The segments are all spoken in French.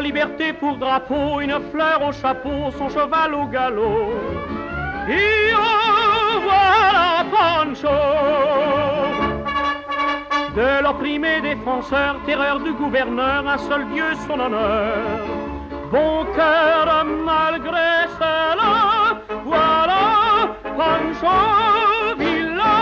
liberté pour drapeau, une fleur au chapeau, son cheval au galop. Et oh, voilà Pancho, de l'opprimé défenseur, terreur du gouverneur, un seul Dieu son honneur. Bon cœur malgré cela, voilà Pancho Villa.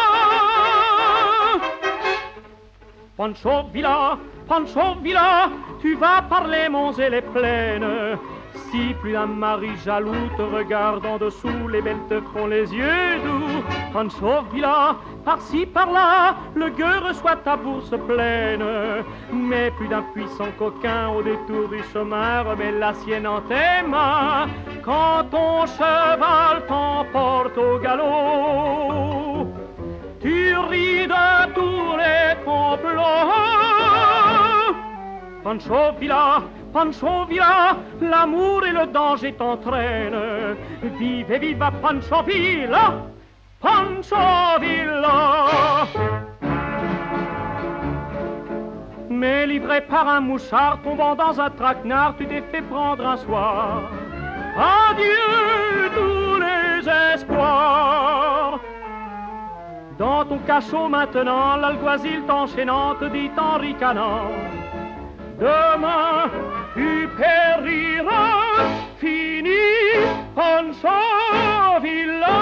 Pancho Villa, Pancho Villa, tu vas par les monts et les plaines. Si plus un mari jaloux te regarde en dessous, les belles te font les yeux doux. Pancho Villa, par-ci par-là, le gueux reçoit ta bourse pleine. Mais plus d'un puissant coquin au détour du chemin remet la sienne en tes mains. Quand ton cheval t'emporte au galop, tu ris de tous les complots. Pancho Villa, Pancho Villa, l'amour et le danger t'entraînent. Vive et viva Pancho Villa, Pancho Villa. Mais livré par un mouchard tombant dans un traquenard, tu t'es fait prendre un soir. Adieu tous les espoirs. Dans ton cachot maintenant, l'alguazil t'enchaînant te dit en ricanant: demain tu périras, fini Pancho Villa.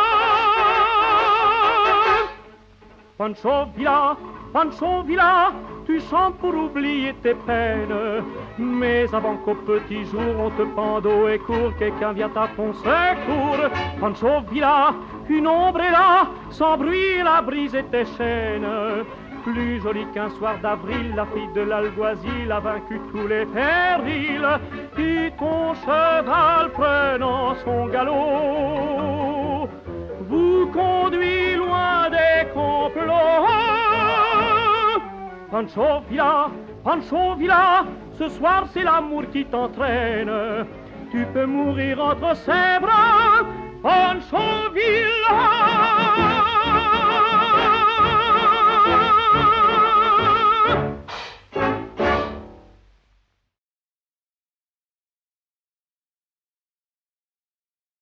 Pancho Villa, Pancho Villa, tu chantes pour oublier tes peines. Mais avant qu'au petit jour on te pende haut et court, quelqu'un vient à ton secours. Pancho Villa, une ombre est là, sans bruit elle a brisé tes chaînes. Plus jolie qu'un soir d'avril, la fille de l'alguazil a vaincu tous les périls. Et ton cheval prenant son galop vous conduit loin des complots. Pancho Villa, Pancho Villa, ce soir c'est l'amour qui t'entraîne. Tu peux mourir entre ses bras, Pancho Villa.